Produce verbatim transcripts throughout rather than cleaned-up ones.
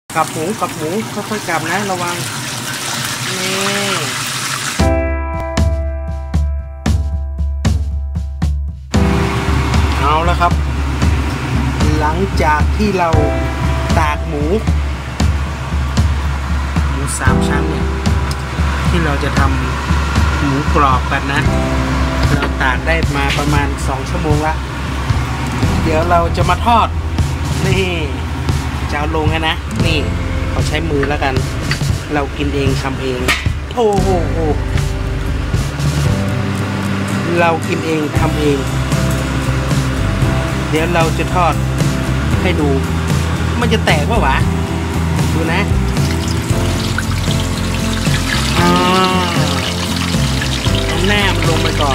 กับหมูกับหมูค่อยๆกลับนะระวังนี่เอาแล้วครับหลังจากที่เราตากหมูหมูสามชั้นเนี่ยที่เราจะทำหมูกรอบกันนะเราตากได้มาประมาณสองชั่วโมงละเดี๋ยวเราจะมาทอดนี่จะเอาลงนะนี่เขาใช้มือแล้วกันเรากินเองทำเองโอ้โหเรากินเองทำเองเดี๋ยวเราจะทอดให้ดูมันจะแตกป่ะวะดูนะเอาหน้ามันลงไปก่อน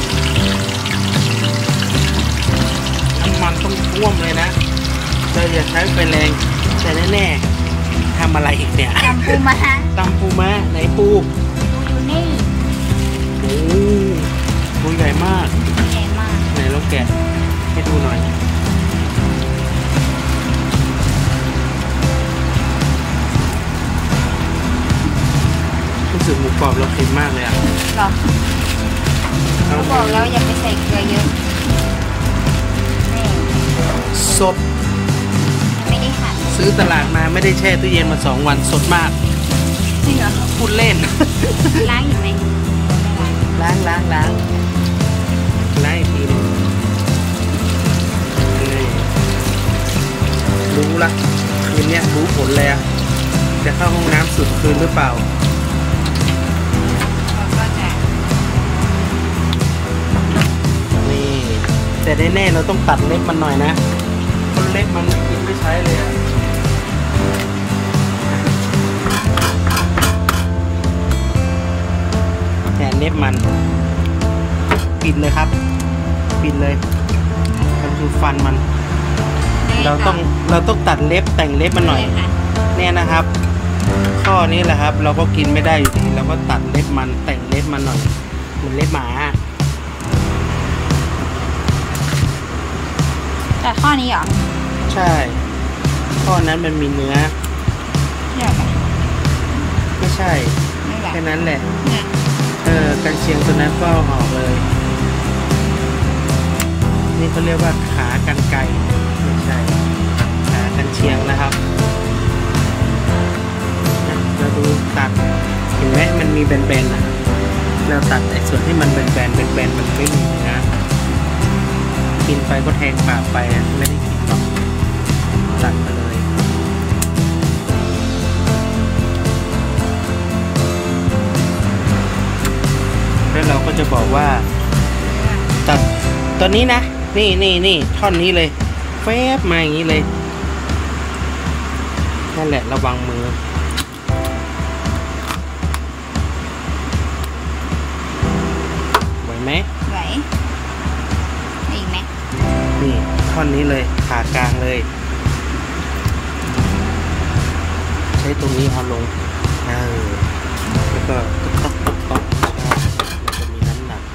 น้ำมันต้องท่วมเลยนะเราอย่าใช้ไฟแรงแต่แน่ๆทำอะไรอีกเนี่ยตำปูม้าตำปูม้าไหนปูปูอยู่นี่โอ้ปูใหญ่มากใหญ่มากไหนลองแกะให้ดูหน่อยรู้สึกหมูกรอบเราเค็มมากเลยอ่ะหรอเขาบอกแล้วอย่าไปใส่เกลือเยอะสดไม่ได้หั่นซื้อตลาดมาไม่ได้แช่ตู้เย็นมาสองวันสดมากจริงเหรอพูดเล่นล้างอยู่ไหมล้างล้างล้างล้างอีกทีนึงรู้ละคืนนี้รู้ผลเลยอะจะเข้าห้องน้ำสุดคืนหรือเปล่านี่แต่แน่ๆเราต้องตัดเล็บมันหน่อยนะคนเล็บมันกินไม่ใช้เลยอะแต่เล็บมันปิดเลยครับปิดเลยมันคือฟันมันเราต้องเราต้องตัดเล็บแต่งเล็บมันหน่อยเนี่ยนะครับข้อนี้แหละครับเราก็กินไม่ได้อยู่ดีเราก็ตัดเล็บมันแต่งเล็บมันหน่อยเหมือนเล็บหมาแต่ข้อนี้เหรอใช่ข้อนั้นมันมีเนื้อไม่ใช่แค่นั้นแหละเออกันเชียงตัวนั้นก็ออกเลยนี่เขาเรียกว่าขากันไก่ไม่ใช่ขากันเชียงนะครับเราดูตัดเห็นไหมมันมีแบนๆนะเราตัดไอ้ส่วนที่มันแบนๆแบนๆมันไม่มีนะกินไปก็แทงปากไปไม่ได้กินหรอกตัดไปเลยแล้วเราก็จะบอกว่าตัดตอนนี้นะนี่นี่นี่ท่อนนี้เลยแฟบมาอย่างนี้เลยนั่นแหละระวังมือไหวไหมไหวอีกไหมนี่ท่อนนี้เลยขากลางเลยใช้ตรงนี้เอาลงเออแล้วก็ต๊อกต๊อกต๊อกแล้วก็มีน้ำหนัก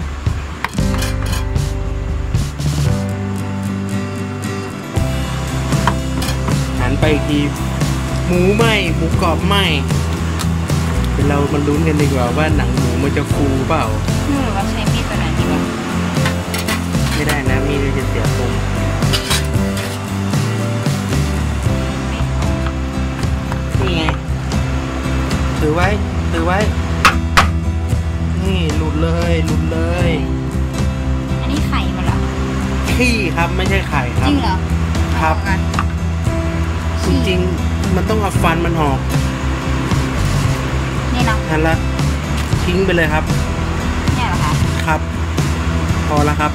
หันไปอีกทีหมูไหมหมูกรอบไหมเรามาลุ้นกันดีกว่าว่าหนังหมูมันจะฟูเปล่าหรือว่าใช้มีดตัวไหนดีวะไม่ได้นะมีดจะเสียคมนี่ไงถือไว้ถือไว้นี่หลุดเลยหลุดเลยอันนี้ไข่มันเหรอขี้ครับไม่ใช่ไข่ครับจริงเหรอครับจริงๆมันต้องเอาฟันมันออกนี่เนาะนั่นละทิ้งไปเลยครับเนี่ยเหรอคะครับพอแล้วครับ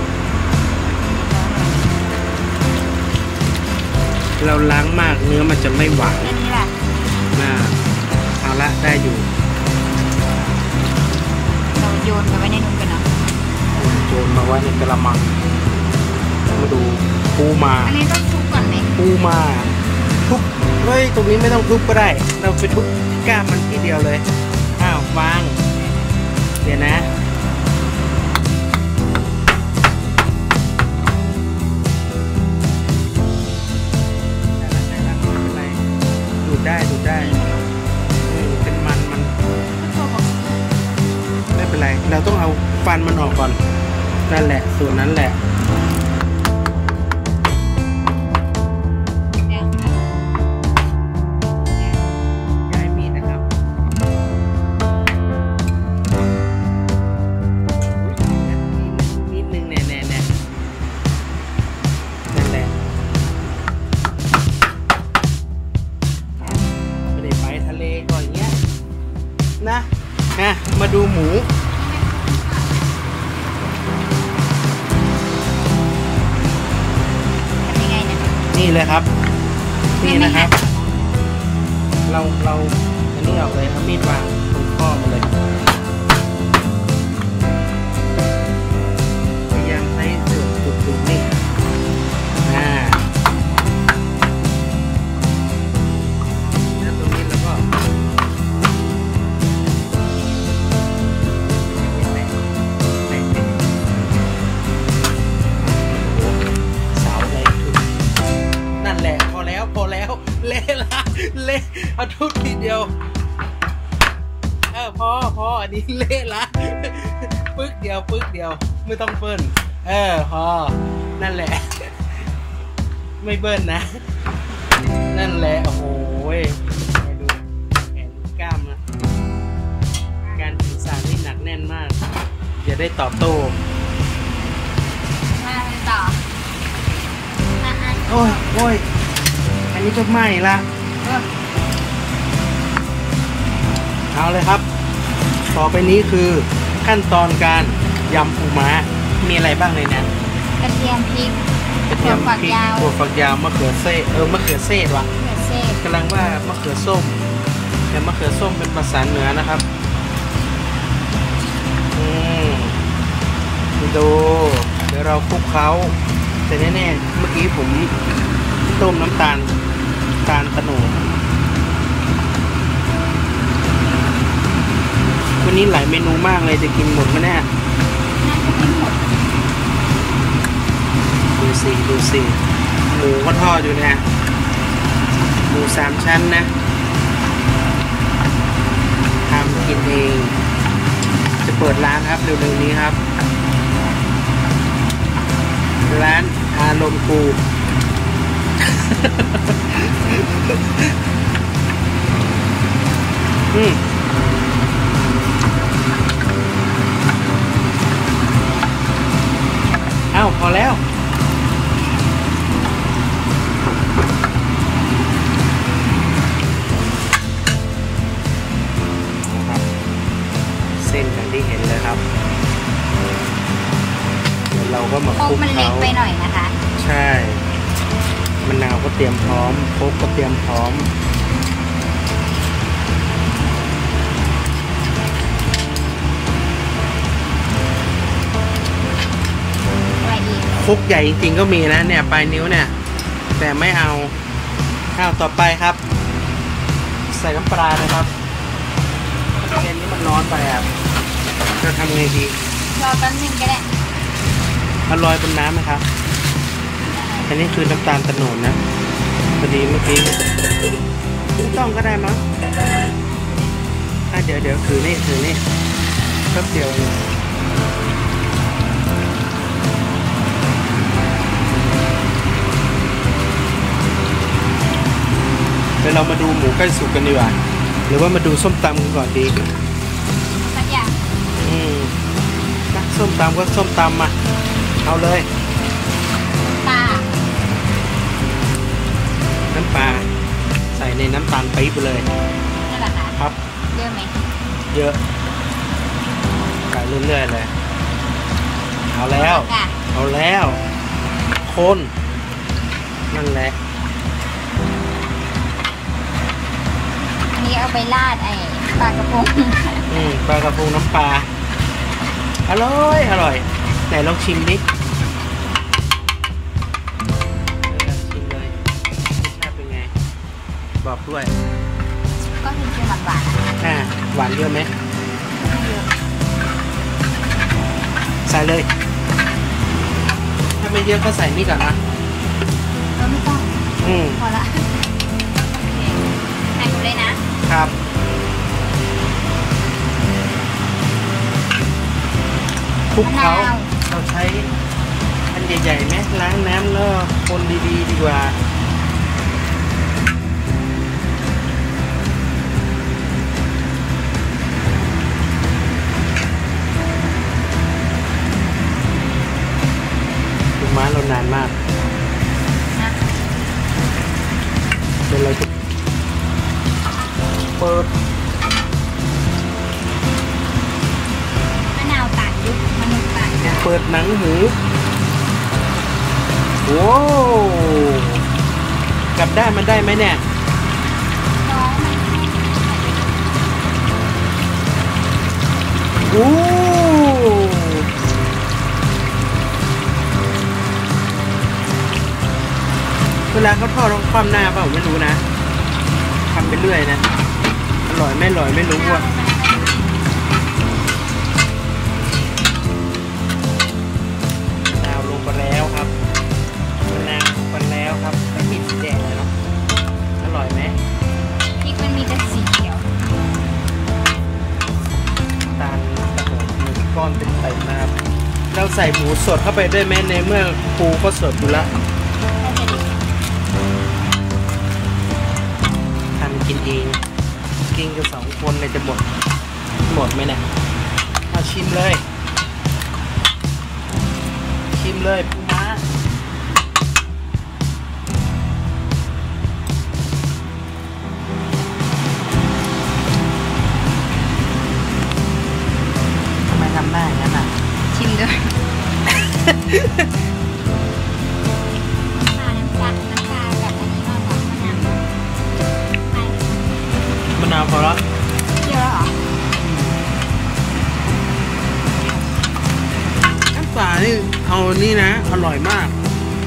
เราล้างมากเนื้อมันจะไม่หวานอันนี้แหละน่าเอาละได้อยู่เราโยนไปไว้ในนุ่มกันเนาะโยนมาไว้ในกระมังมาดูปูมาอันนี้ต้องทุบก่อนไหมปูมาทุบเฮ้ยตรงนี้ไม่ต้องทุบก็ได้เราไปทุบก้ามมันทีเดียวเลยอ้าววางเดี๋ยวนะได้ดูดได้อืมเป็นมันมันไม่เป็นไรเราต้องเอาฟันมันออกก่อนนั่นแหละส่วนนั้นแหละย้ายมีดนะครับนิดนึงแน่แน่แน่นั่นแหละไม่ได้ไปทะเลก่อนอย่างเงี้ยนะนะมาดูหมูนี่เลยครับนี่นะครับเราเราอันนี้ออกเลยเอามีดวางตรงข้อมาเลยพยายามใช้เสือจุดๆนี่อ่าแล้วตรงนี้แล้วก็เสาเลยนั่นแหละพอแล้วพอแล้วเละละเละเอาทุบทีเดียวเออพอพออันนี้เละละปึ๊กเดียวปึ๊กเดียวไม่ต้องเบิ้ลเออพอนั่นแหละไม่เบิ้ลนะนั่นแหละโอ้โหดูแขนกล้ามนะการสื่อสารนี่หนักแน่นมากอย่าได้ตอบโต้มาต่อโอ้ยโอ้ยอันนี้จะไหม้ละเอาเลยครับต่อไปนี้คือขั้นตอนการยำปูม้ามีอะไรบ้างเลยนะกระเทียมพริกกระเทียมพริกถั่วฝักยาวมะเขือเซ่เออมะเขือเซ่วะกำลังว่ามะเขือส้มแต่มะเขือส้มเป็นภาษาเหนือนะครับอืมดูเดี๋ยวเราคลุกเคล้าแต่แน่ๆเมื่อกี้ผมต้มน้ำตาลตาลตะโนดวันนี้หลายเมนูมากเลยจะกินหมดไหมเนี่ยดูสิดูสิหมูก็ทอดอยู่นะหมูสามชั้นนะทำกินเองจะเปิดร้านครับเร็วๆนี้ครับร้านอารมณ์กูอืมเอ้าพอแล้วนะครับเส้นอย่างที่เห็นเลยครับเราก็มาคลุกเขามันเล็กไปหน่อยนะคะใช่มะนาวก็เตรียมพร้อมโค้กก็เตรียมพร้อมคุกใหญ่จริงๆก็มีนะเนี่ยปลายนิ้วเนี่ยแต่ไม่เอาข้าวต่อไปครับใส่น้ำปลาเลยครับเย็นนี้มันร้อนไปอ่ะจะทำไงดีรอแป๊บนึงก็ได้มันลอยบนน้ำไหมครับอันนี้คือน้ำตาลตะโนดนะพอดีเมื่อกี้ไม่ต้องก็ได้มั้งถ้าเดี๋ยวเดี๋ยวถือนี่ถือนี่แป๊บเดียวเดี๋ยวเรามาดูหมูใกล้สุกกันดีกว่าหรือว่ามาดูส้มตำกันก่อนดีสักอย่างอืมส้มตำก็ส้มตำมาเอาเลยปลาน้ำปลาใส่ในน้ำตาลปี๊บไปเลยนั่นแหละค่ะครับเยอะไหมเยอะใส่เรื่อยๆเลยเอาแล้วเอาแล้วคนนั่นแหละอันนี้เอาไปราดไอ้ปลากระพงอืมปลากระพงน้ำปลาอร่อยอร่อยไหนลองชิมดิชิมเลยรสชาติเป็นไงบอกด้วยก็คือเค็มหวานอ่าหวานเยอะไหมเยอะใส่เลยถ้าไม่เยอะก็ใส่นี่ก่อนนะเออไม่ต้องอืมพอละอันครับคลุกเขาเราใช้อันใหญ่ๆไหมล้างน้ำแล้วคนดีๆดีกว่าลูกม้าเรานานมากเดี๋ยวเราจะเปิดมะนาวตัดยุบมะนาวตัดจ้ะเปิดหนังหมูโอ้กลับได้มันได้ไหมเนี่ยน้องมันโอ้เวลาเขาทอดต้องคว่ำหน้าเปล่าไม่รู้นะทำไปเรื่อยนะอร่อยไม่อร่อยไม่รู้อ่ะมะนาวลงไปแล้วครับมะนาวลงไปแล้วครับไม่มีสีแดงเลยเนาะอร่อยไหมพริกมันมีแต่สีเขียวตาลกระโดดหนึ่งก้อนเป็นไข่นะครับเราใส่หมูสดเข้าไปด้วยไหมในเมื่อปูก็สดอยู่แล้วน่าจะดีทำกินเองกินกันสองคนเลยจะหมดหมดไหมเนี่ยมาชิมเลย ชิมเลยปูม้าทำไมทำหน้าอย่างนั้นอ่ะชิมด้วยน้ำตาลน้ำตาลน้ำตาลแบบอันนี้มากกว่ามะนาวไปมะนาวพอแล้วเยอะเหรอน้ำปลานี่เอานี่นะอร่อยมาก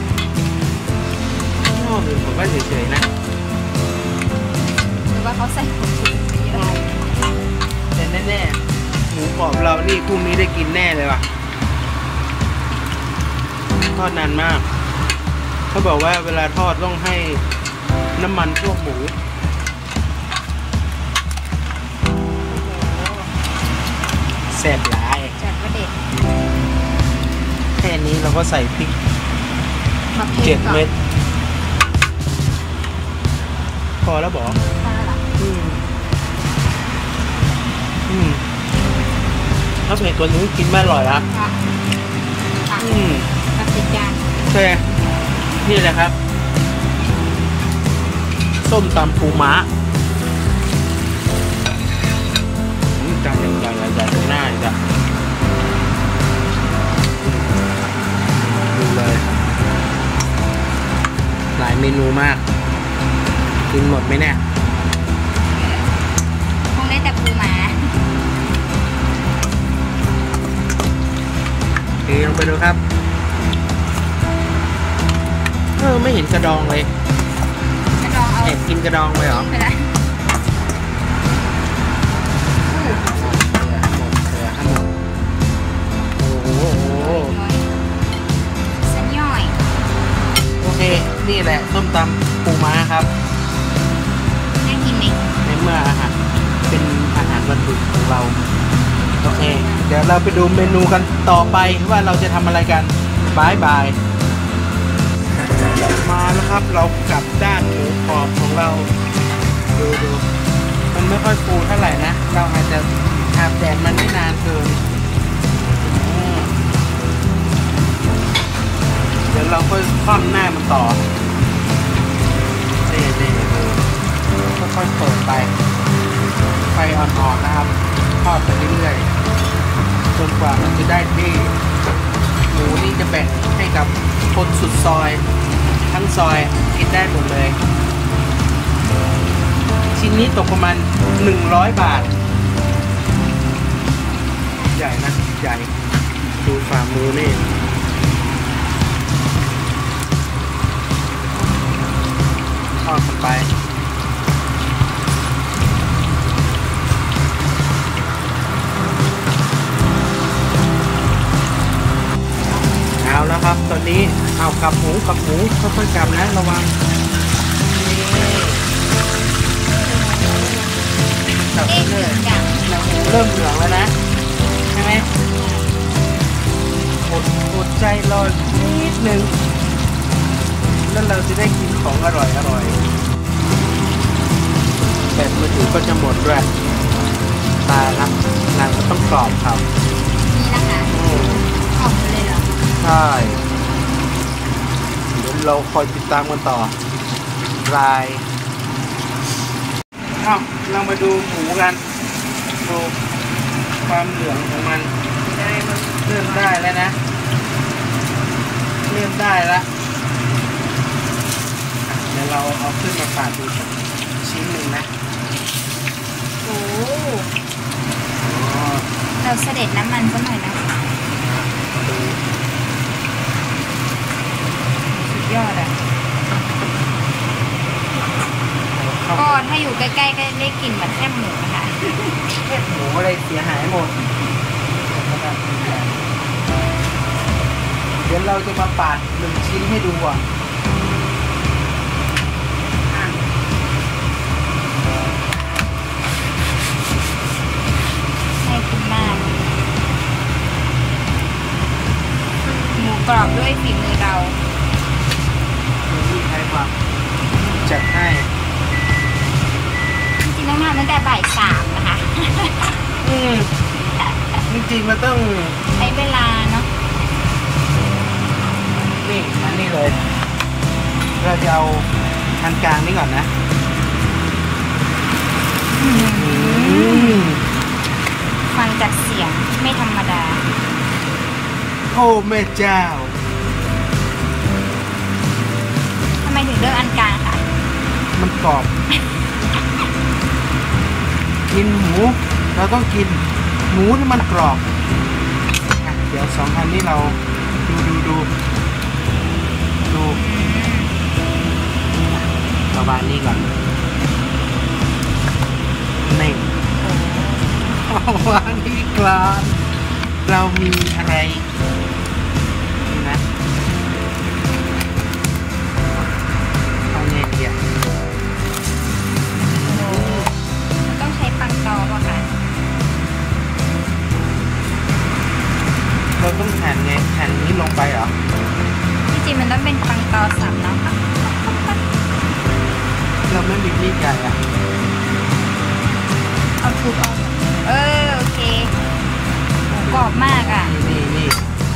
นอกอื่นผมก็เฉยๆนะหรือว่าเขาใส่ผงชูรสไปเยอะแต่แน่ๆหมูกรอบเรานี่พรุ่งนี้ได้กินแน่เลยว่ะทอดนานมากเขาบอกว่าเวลาทอดต้องให้น้ำมันท่วมหมูแซ่บหลายจัดว่าเด็ดแค่นี้เราก็ใส่พริกมาเพเจ็ดก่อนเม็ดพอแล้วบอกพอแล้วเหรออืมอืมถ้าเผ็ดตัวนี้กินไม่อร่อยละค่ะค่ะอืมมาติดจานโอเคนี่แหละครับ ส้มตำปูม้าอืมจานใหญ่ๆใหญ่ๆตรงหน้าอีกอ่ะดูเลย หลายเมนูมาก กินหมดไหมเนี่ยคงได้แต่ปูหมาเทลงไปดูครับ เออไม่เห็นกระดองเลยกระดองเอาแอบกินกระดองไปเหรอไปละเสือหมดเสือหมดโอ้โหน้อยสัญย่อยโอเค นี่แหละส้มตำปูม้าครับน่ากินไหมในเมื่ออาหารเป็นอาหารวันหยุดของเรา โอเค เดี๋ยวเราไปดูเมนูกันต่อไปว่าเราจะทำอะไรกันบายบาย มาแล้วครับ เรากลับด้านหมูกรอบของเรา ดูดูมันไม่ค่อยฟูเท่าไหร่นะ เราอาจจะอาบแดดมันไม่นานเกินอืมเดี๋ยวเราค่อยคว่ำหน้ามันต่อเด็ดเด็ดค่อยๆเปิดไป ไฟอ่อนๆนะครับ ทอดไปเรื่อยๆจนกว่ามันจะได้ที่หมูนี่จะแบ่งให้กับคนสุดซอย ทั้งซอยกินได้หมดเลย ชิ้นนี้ตกประมาณหนึ่งร้อยบาท ใหญ่นะ ใหญ่ ดูฝ่ามือนี่ทอดกันไป เอาแล้วครับ ตอนนี้เอากับหมูกับหมูค่อยๆกลับนะระวังนี่เนี่ยอย่างหนังหมูเริ่มเหลืองแล้วนะใช่ไหมอดอดใจรอนิดนึงแล้วเราจะได้กินของอร่อยอร่อยแบตมือถือก็จะหมดด้วยตายละหนังก็ต้องกรอบครับนี่นะคะอืมออกมาเลยเหรอใช่เดี๋ยวเราคอยติดตามกันต่อรายเอ้าเรามาดูหมูกันดูความเหลืองของมันได้มันเริ่มได้แล้วนะเริ่มได้แล้วอ่ะเดี๋ยวเราเอาขึ้นมาปาดดูสักชิ้นหนึ่งนะโอ้อ๋อเราเสด็จน้ำมันสักหน่อยนะสุดยอดอ่ะเข้าก็ถ้าอยู่ใกล้ๆก็ได้กลิ่นเหมือนแคบหมูนะคะแค่หมูอะไรเสียหายหมดเดี๋ยวเราจะมาปาดหนึ่งชิ้นให้ดูก่อนให้คุณมากหมูกรอบด้วยฝีมือเราเดี๋ยวพี่ใครมาจัดให้จริงๆต้องทำตั้งแต่บ่ายสามนะคะอืมจริงๆมันต้องใช้เวลาเนาะนี่อันนี้เลย เราจะเอาอันกลางนี่ก่อนนะอืมฟังจากเสียงไม่ธรรมดาโอ้แม่เจ้าทำไมถึงเลือกอันกลางคะมันกรอบ กินหมูเราต้องกินหมูที่มันกรอบอ่ะเดี๋ยวสองอันนี้เราดูดูดูดูประมาณนี้ก่อนนี่ประมาณนี้กลางเรามีอะไรนี่นะเอาไงดีอ่ะโอ้มันต้องใช้ปังตอป่ะคะเราต้องหั่นไงหั่นนี้ลงไปเหรอที่จริงมันต้องเป็นปังตอสับเนาะเราไม่มีมีดใหญ่อ่ะเอาถูกเอาเออโอเคหมูกรอบมากอ่ะนี่นี่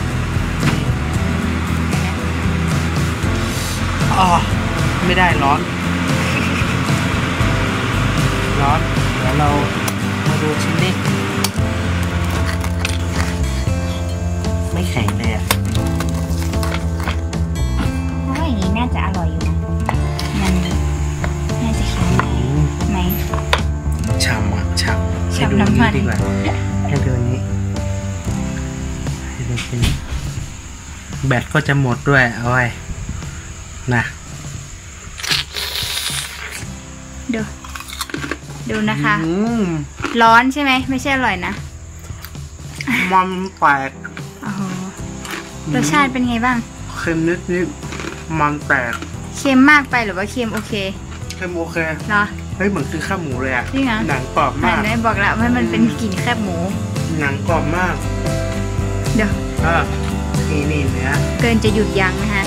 อ๋อไม่ได้ร้อน ร้อน เดี๋ยวเรามาดูชิ้นนี้ ไม่แข็งเลยอ่ะเพราะว่าอย่างนี้น่าจะอร่อยอยู่นะมันน่าจะแข็งไหมฉ่ำอ่ะฉ่ำให้ฉ่ำดูน้ำมันนี้ดีกว่าให้ดูนี้ให้ดูนี้แบตก็จะหมดด้วยเอาไว้นะดูดูนะคะอืมร้อนใช่ไหมไม่ใช่อร่อยนะมันแปลกโอ้โหรสชาติเป็นไงบ้างเค็มนิดนิดมันแตกเค็มมากไปหรือว่าเค็มโอเคเค็มโอเคเหรอเฮ้ยเหมือนคือข้าวหมูเลยอ่ะจริงเหรอหนังกรอบอ่ามากได้บอกแล้วว่ามันเป็นกลิ่นแคบหมูหนังกรอบมากเดี๋ยวอ่านี่นี่เนื้อเกินจะหยุดยั้งนะคะ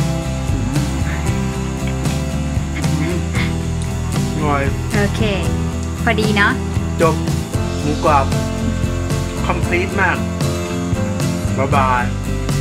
อืมอร่อยโอเค พอดีเนาะจบหมูกรอบ คอมพลีทมากบ๊ายบาย